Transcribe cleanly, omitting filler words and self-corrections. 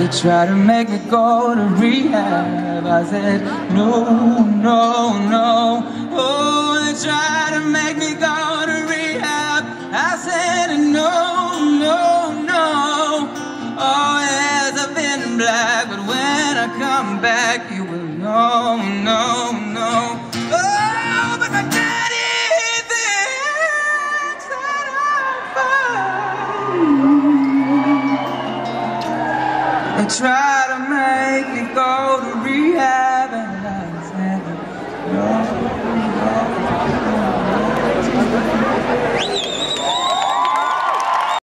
They tried to make me go to rehab. I said, no, no, no. Oh, they tried to make me go to rehab. I said, no, no, no. Oh, yes, I've been black, but when I come back, you will know, no, no. Oh, but my daddy thinks that I'm fine. They try to make me go to rehab.